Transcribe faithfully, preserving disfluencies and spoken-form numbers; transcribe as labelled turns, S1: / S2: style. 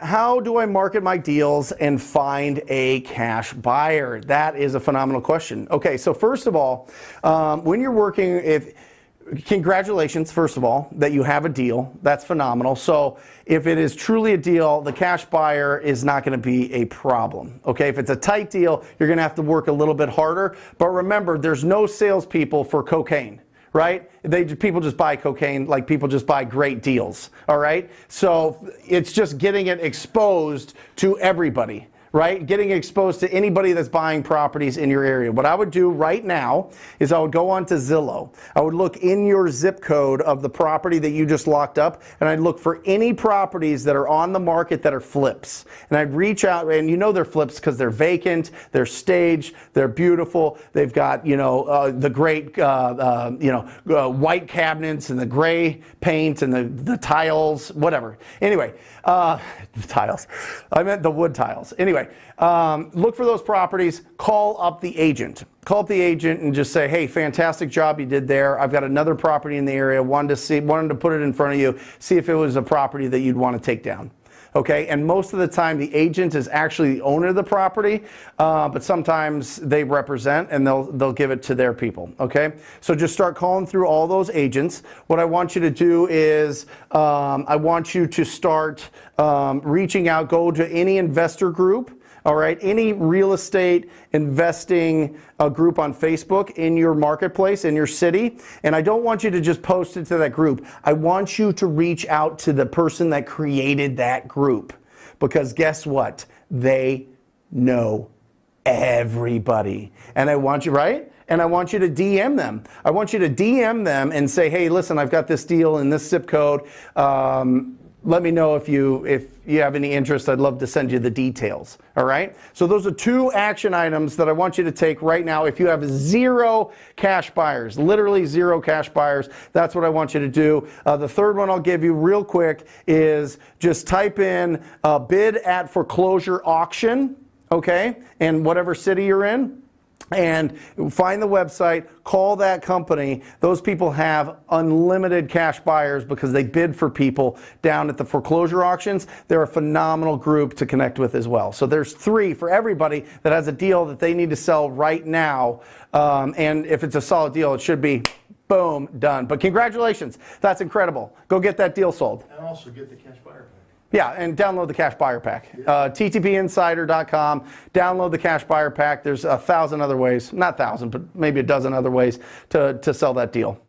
S1: how do I market my deals and find a cash buyer? That is a phenomenal question. Okay, so first of all, um, when you're working, if congratulations, first of all, that you have a deal. That's phenomenal. So if it is truly a deal, the cash buyer is not going to be a problem. Okay, if it's a tight deal, you're going to have to work a little bit harder. But remember, there's no salespeople for cocaine. Right? They people just buy cocaine like people just buy great deals. All right? So it's just getting it exposed to everybody. Right? Getting exposed to anybody that's buying properties in your area. What I would do right now is I would go onto Zillow. I would look in your zip code of the property that you just locked up, and I'd look for any properties that are on the market that are flips. And I'd reach out, and you know they're flips because they're vacant, they're staged, they're beautiful, they've got, you know, uh, the great, uh, uh, you know, uh, white cabinets and the gray paint and the, the tiles, whatever. Anyway, uh, the tiles. I meant the wood tiles. Anyway. Um, look for those properties, call up the agent. Call up the agent and just say, hey, fantastic job you did there. I've got another property in the area, wanted to see, wanted to put it in front of you, see if it was a property that you'd want to take down. Okay, and most of the time the agent is actually the owner of the property, uh, but sometimes they represent and they'll they'll give it to their people. Okay, so just start calling through all those agents. What I want you to do is um, I want you to start um, reaching out. Go to any investor group. All right, any real estate investing uh, group on Facebook in your marketplace, in your city. And I don't want you to just post it to that group. I want you to reach out to the person that created that group. Because guess what? They know everybody. And I want you, right? And I want you to D M them. I want you to D M them and say, hey, listen, I've got this deal in this zip code. Um, Let me know if you if you have any interest. I'd love to send you the details. All right? So those are two action items that I want you to take right now. If you have zero cash buyers, literally zero cash buyers, that's what I want you to do. Uh, the third one I'll give you real quick is just type in uh, bid at foreclosure auction, okay, in whatever city you're in. And find the website, call that company. Those people have unlimited cash buyers because they bid for people down at the foreclosure auctions. They're a phenomenal group to connect with as well. So there's three for everybody that has a deal that they need to sell right now. Um, and if it's a solid deal, it should be boom, done. But congratulations. That's incredible. Go get that deal sold.
S2: And also get the cash buyer pack.
S1: Yeah, and download the Cash Buyer Pack. Uh, T T P insider dot com. Download the Cash Buyer Pack. There's a thousand other ways, not thousand, but maybe a dozen other ways to, to sell that deal.